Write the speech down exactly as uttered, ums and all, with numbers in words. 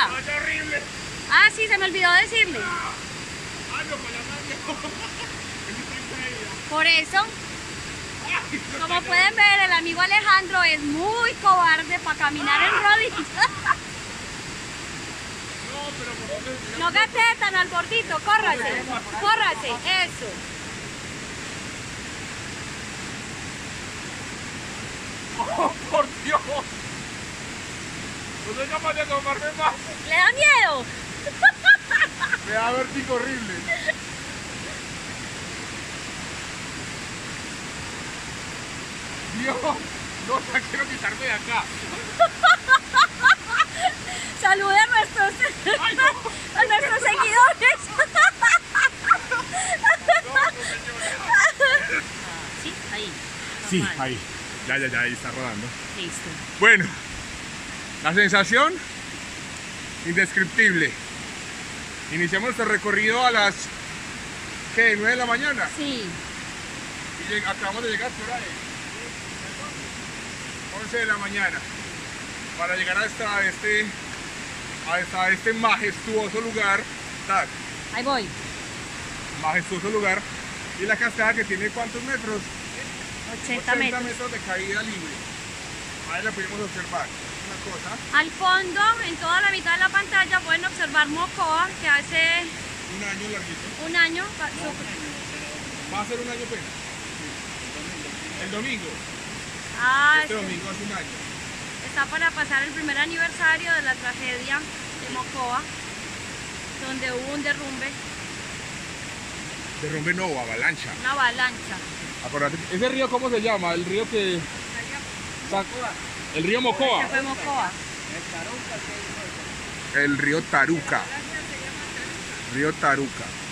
Hola. horrible. Ah, sí, se me olvidó decirle. Ah, no, para la Por eso, como pueden ver, el amigo Alejandro es muy cobarde para caminar en rodillas. No, pero por dónde. No gaste tan al gordito, córrase, córrase, eso. Oh, por Dios. No soy capaz de tomarme más. ¿Le da miedo? Me da vértigo horrible. Dios, no, ya quiero quitarme de acá. Salude a nuestros, Ay, no. a nuestros seguidores. Sí, ahí. Sí, Normal. ahí. Ya, ya, ya, ahí está rodando. Listo. Bueno, la sensación indescriptible. Iniciamos nuestro recorrido a las ¿qué? nueve de la mañana. Sí. Y lleg- acabamos de llegar por ahí. once de la mañana. Para llegar hasta este, hasta este majestuoso lugar. Tac, Ahí voy. majestuoso lugar. Y la cascada que tiene ¿cuántos metros? ochenta metros. metros de caída libre. Ahí la pudimos observar. Una cosa. Al fondo, en toda la mitad de la pantalla, pueden observar Mocoa, que hace Un año larguito. un año. pa- su- Va a ser un año apenas. El domingo. Ah, Este este- domingo hace un año. está para pasar el primer aniversario de la tragedia de Mocoa, donde hubo un derrumbe, Derrumbe no, avalancha. una avalancha. Acordate, ¿ese río cómo se llama? El río que... El río Mocoa. Que fue Mocoa. El río Taruca. Río Taruca.